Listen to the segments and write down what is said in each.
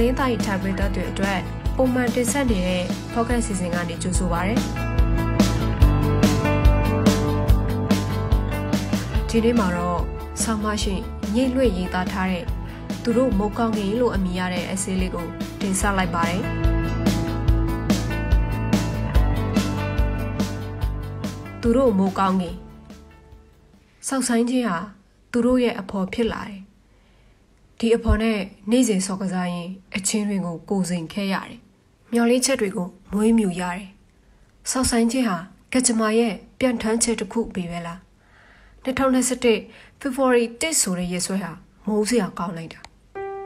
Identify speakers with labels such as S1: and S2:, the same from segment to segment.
S1: သတင်းသားရေးထားပေးတဲ့အတွက်ပုံမှန်တင်ဆက်နေတဲ့ podcast စီစဉ်ကနေကြိုဆိုပါရစေ။ဒီနေ့မှာတော့ဆောင်းမရှိညှိလွှဲရေးသားထားတဲ့သူတို့မုတ်ကောင်းကင်လို့အမည်ရတဲ့ essay လေးကိုတင်ဆက်လိုက်ပါတယ်။သူတို့မုတ်ကောင်းကင်စောက်ဆိုင်ချင်းဟာသူတို့ရဲ့အဖော်ဖြစ်လာတယ်။ဒီအဖော်နဲ့နေ့စဉ်စော်ကစားရင်အချင်းတွေကိုကိုယ်စိန်ခဲရတယ်။မျော်လင့်ချက်တွေကိုမွေးမြူရတယ်။စောက်ဆိုင်ချင်းဟာကကြမာရဲ့ပြန်ထမ်းချက်တစ်ခုပဲပဲလား။2021 February 1ဆိုတဲ့ရက်စွဲဟာမိုးစရာကောင်းလိုက်တာ။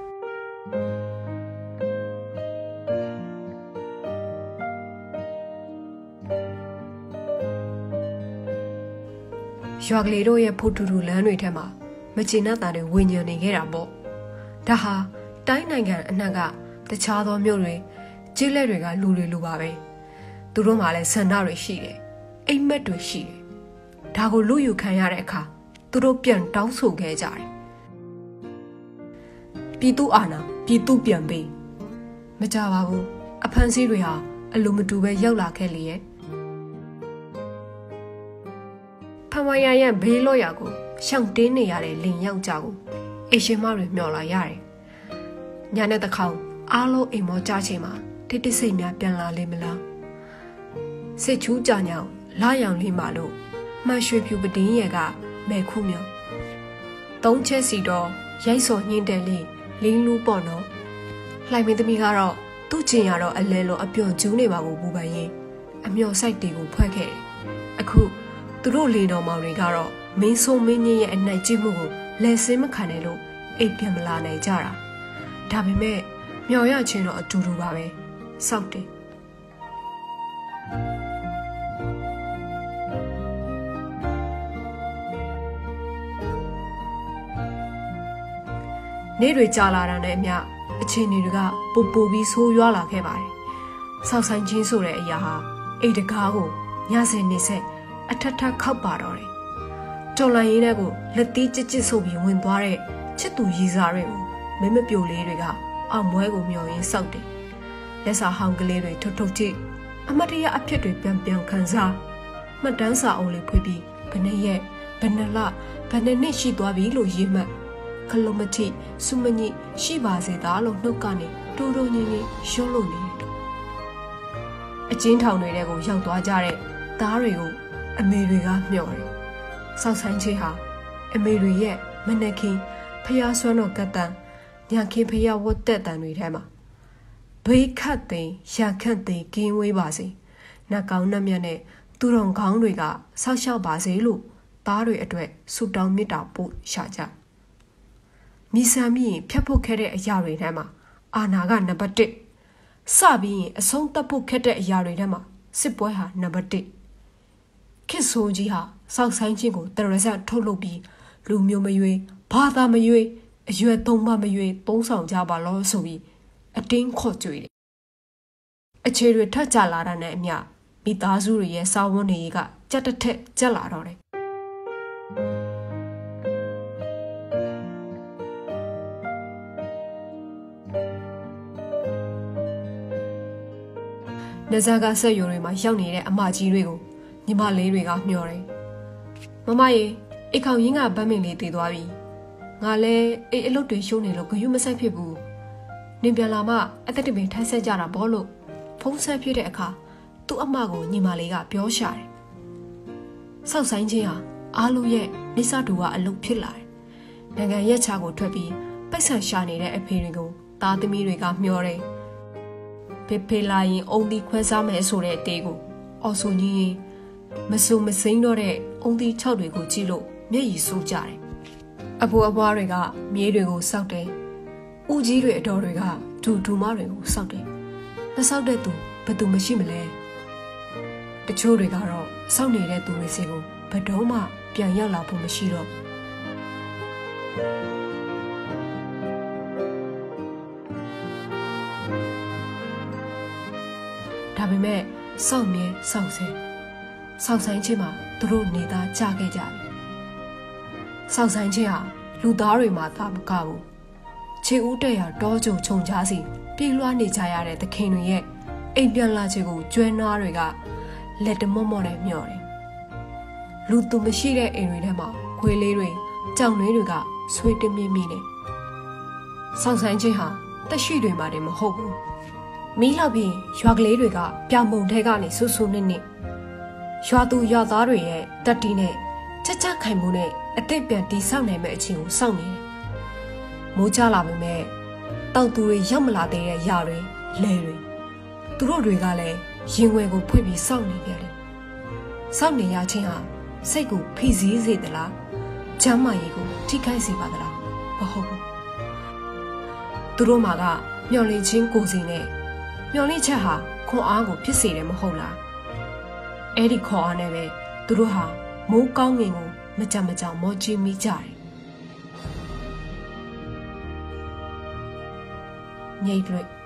S1: ရွာကလေးတို့ရဲ့ဖို့တူတူလမ်းတွေထဲမှာမကျေနပ်တာတွေဝิญဉာဏ်နေခဲ့တာပေါ့ဒါဟာတိုင်းနိုင်ငံအနှံ့ကတခြားသောမြို့တွေကျေးလက်တွေကလူတွေလိုပါပဲသူတို့မှလည်းဆန္ဒတွေရှိတယ်အိမ်မက်တွေရှိတယ်ဒါကိုလူယူခံရတဲ့အခါသူတို့ပြန်တောင်းဆိုခဲ့ကြတယ်ပြည်သူအာဏာပြည်သူပြန်ပေးမကြပါဘူးအဖမ်းဆီးတွေဟာအလိုမတူပဲရောက်လာခဲ့လေရဲ့ဖမရရဲ့ဘေးလော့ရာကိုရှောင်တင်းနေရတဲ့လင်ယောက်ျားကိုအရှင်မတွေမျှော်လာရတယ်။ညနေတစ်ခေါက်အားလုံးအိမ်မောကြချိန်မှာတိတိစိတ်များပြန်လာလိမ့်မလား။စစ်ချူးကြညောင်လာရောင်လေးမှလို့မှန်ရွှေဖြူပတင်းရဲ့ကမဲခုမြော်သုံးချက်စီတော့ရိုက်စော်ညင်းတယ်လေလင်းလူပေါ့နော်။လှိုင်မင်းသမီးကတော့သူ့ကျင်ရတော့အလဲလုံးအပြုံကျူးနေပါဘူးဘူပန်ရင်အမျော်ဆိုင်တွေကိုဖွဲ့ခဲ့တယ်။အခုသူတို့လေတော်မောင်တွေကတော့မင်းဆုံးမင်းကြီးရဲ့အနိုင်ကျင့်မှုကိုလက်စင်းမခံနိုင်လို့အိပ်ပြန်မလာနိုင်ကြတာဒါပေမဲ့မျော်ရချင်းတော့အတူတူပါပဲစောက်တယ်နေ့တွေကြာလာတာနဲ့အမျှအခြေအနေတွေကပိုပြီးဆိုးရွားလာခဲ့ပါတယ်စောက်ဆိုင်ချင်းဆိုတဲ့အရာဟာအိတ်တကားကိုညစင်နေဆက်အထက်ထက်ခောက်ပါတော့တယ်တော်လိုင်းရင်းတဲ့ကိုလက်သီးကြစ်ကြစ်ဆိုပြီးဝင်သွားတဲ့ချစ်သူရည်စားတွေကိုမင်းမပြိုလေးတွေကအောင်မွဲကိုမျောရင်းစောက်တယ်လက်စာဟောင်းကလေးတွေထုတ်ထုတ်ကြည့်အမတ်တရအဖြစ်တွေပြန်ခန်းစားမှတ်တမ်းစာအုပ်လေးဖွေးပြီးဘယ်နှစ်ရက်ဘယ်နှစ်လဘယ်နှစ်နှစ်ရှိသွားပြီလို့ရေးမှတ်ခလုံးမတိစုမညိရှိပါစေသားလို့နှုတ်ကနေတိုးတိုးညင်းညင်းရွှလို့နေတယ်အချင်းထောင်တွေကိုရောက်သွားကြတဲ့သားတွေကိုအမေတွေကမျှော်တယ်စောက်ဆိုင်ချေဟာအမေတွေရဲ့မနက်ခင်းဖျားဆွမ်းတော်ကတ်တန်ညခင်းဖျားဝတ်တက်တန်တွေထဲမှာဘေးခတ်သိမ်းရခတ်သိမ်းကင်းဝေးပါစေနှက်ကောင်းနှက်မြတ်နဲ့သူတော်ကောင်းတွေကဆောက်ရှောက်ပါစေလို့သားတွေအတွက်ဆုတောင်းမေတ္တာပို့ရှာကြမိဆာမိရင်ဖြတ်ဖို့ခဲ့တဲ့အရာတွေထဲမှာအာနာကနံပါတ်1စပြီးရင်အဆုံးသတ်ဖို့ခက်တဲ့အရာတွေထဲမှာစစ်ပွဲဟာနံပါတ်1ခေတ်ဆိုးကြီးဟာစောက်ဆိုင်ချင်းကိုတရဆက်ထုတ်လုပ်ပြီးလူမျိုးမရွေးဘာသာမရွေးအရွယ်သုံးပါမရွေးသုံးဆောင်ကြပါလို့ဆိုပြီးအတင်းခေါ်ကြွေတယ်အခြေတွေထက်ကြလာတာနဲ့အမျှမိသားစုတွေရဲ့စာဝတ်နေရေးကကြက်တစ်ထက်ကြက်လာတော့တယ်နေဇာကဆက်ယူတွေမှာရောက်နေတဲ့အမကြီးတွေကိုညီမလေးတွေကမျှော်တယ်မမရေအိတ်ခေါင်ရင်းကဗတ်မင်လေးတည်သွားပြီငါလည်းအိတ်အလုပ်တွေရှုံးနေလို့ဂယုမဆိုင်ဖြစ်ဘူးနင်ပြန်လာမှအသက်တပင်ထိုင်းဆက်ကြတာဘောလို့ဖုံးဆက်ဖြစ်တဲ့အခါသူ့အမကိုညီမလေးကပြောရှာတယ်စောက်ဆိုင်ချင်းဟာအားလုံးရဲ့နိစ္စတူကအလုပ်ဖြစ်လာတယ်နိုင်ငံရက်ချကိုထွက်ပြီးပိုက်ဆံရှာနေတဲ့အဖေတွေကိုသားသမီးတွေကမျှော်တယ်ဖေလာရင်အုံဒီခွဲစားမယ်ဆိုတဲ့အတေးကိုအော်ဆိုကြီးရင်မဆူမစိမ့်တော့တဲ့အုံဒီ၆တွေကိုကြည့်လို့မျက်ရည်စိုးကြတယ်အဖိုးအဖွားတွေကမြေးတွေကိုစောက်တယ်ဥကြီးတွေအတော်တွေကဒူမတွေကိုစောက်တယ်မစောက်တဲ့သူဘယ်သူမရှိမလဲတချို့တွေကတော့စောက်နေတဲ့သူတွေစီကိုဘယ်တော့မှပြန်ရောက်လာဖို့မရှိတော့ဒါပေမဲ့စောက်မြဲစောက်စဲစောက်ဆိုင်ချင်းမှာသူတို့နေသားကြခဲ့ကြပြီစောက်ဆိုင်ချင်းဟာလူသားတွေမှာသာမကဘူးခြေဦးတက်ရတောကြုံခြုံကြားစီပြေးလွှားနေကြရတဲ့သခင်တွေရဲ့အိမ်ပြန်လာခြင်းကိုကျွဲနွားတွေကလက်တမော့မော့နဲ့မျှော်တယ်လူသူမရှိတဲ့အိမ်တွေထဲမှာခွေးလေးတွေကြောင်လေးတွေကဆွေးတမြင့်မြင့်နေဆောက်ဆိုင်ချင်းဟာတက်ရှိတွေမှတည်းမဟုတ်ဘူးမီးလောက်ပြီးရွာကလေးတွေကပြောင်ပုံထဲကနေဆူဆူနစ်နစ်ရွာသူရွာသားတွေရဲ့တက်တီနဲ့ချက်ချက်ခိုင်မှုနဲ့အသစ်ပြန်တီးဆောက်နိုင်မဲ့အချိန်ကိုစောင့်နေတယ်မိုးချလာပေမဲ့တောက်သူတွေရောက်မလာသေးတဲ့ຢာတွေလဲတွေသူတို့တွေကလည်းရင်ဝယ်ကိုဖွင့်ပြီးစောင့်နေကြတယ်စောင့်နေရချင်းဟာစိတ်ကိုဖိစီးစေသလားကျမ်းမာရေးကိုထိခိုက်စေပါသလားမဟုတ်ဘူးသူတို့မှာကမျော်လင့်ခြင်းကိုယ်စီနဲ့မျော်လင့်ချက်ဟာခွန်အားကိုဖြစ်စေတယ်မဟုတ်လားအဲ့ဒီခွန်အားနဲ့ပဲသူတို့ဟာမိုးကောင်းငင်ကိုမကြမ်းမကြောင်မောကြည့်မိကြတယ်ငြိတ်လွတ်